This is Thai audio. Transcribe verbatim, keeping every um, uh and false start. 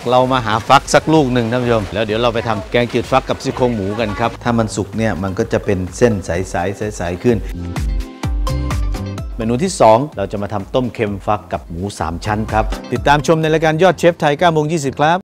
เรามาหาฟักสักลูกหนึ่งท่านผู้ชมแล้วเดี๋ยวเราไปทำแกงจืดฟักกับซี่โครงหมูกันครับถ้ามันสุกเนี่ยมันก็จะเป็นเส้นใสๆใสๆขึ้นเมนูที่สองเราจะมาทำต้มเค็มฟักกับหมูสามชั้นครับติดตามชมในรายการยอดเชฟไทย เก้าโมงยี่สิบ ครับ